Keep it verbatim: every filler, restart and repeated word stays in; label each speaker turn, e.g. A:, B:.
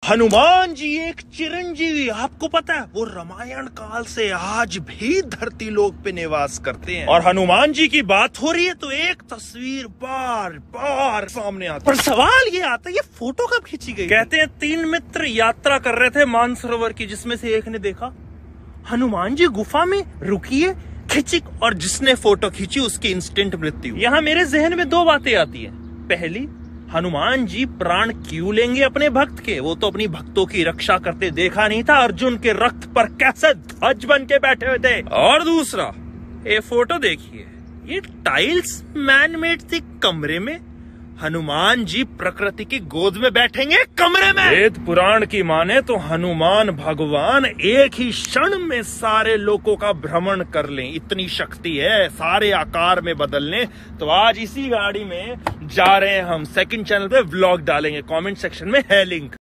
A: हनुमान जी एक चिरंजीवी, आपको पता है वो रामायण काल से आज भी धरती लोक पे निवास करते हैं। और हनुमान जी की बात हो रही है तो एक तस्वीर बार बार सामने आती है, पर सवाल ये आता है ये फोटो कब खींची गई? कहते हैं तीन मित्र यात्रा कर रहे थे मानसरोवर की, जिसमें से एक ने देखा हनुमान जी गुफा में रुकिए खिंची, और जिसने फोटो खींची उसकी इंस्टेंट मृत्यु। यहाँ मेरे जहन में दो बातें आती है। पहली, हनुमान जी प्राण क्यों लेंगे अपने भक्त के? वो तो अपनी भक्तों की रक्षा करते देखा नहीं था अर्जुन के रक्त पर कैसे ध्वज बन के बैठे हुए थे। और दूसरा, ये फोटो देखिए, ये टाइल्स मैन मेड थी कमरे में, हनुमान जी प्रकृति की गोद में बैठेंगे कमरे में। वेद पुराण की माने तो हनुमान भगवान एक ही क्षण में सारे लोगों का भ्रमण कर लें, इतनी शक्ति है सारे आकार में बदलने। तो आज इसी गाड़ी में जा रहे हैं हम, सेकंड चैनल पे व्लॉग डालेंगे, कमेंट सेक्शन में है लिंक।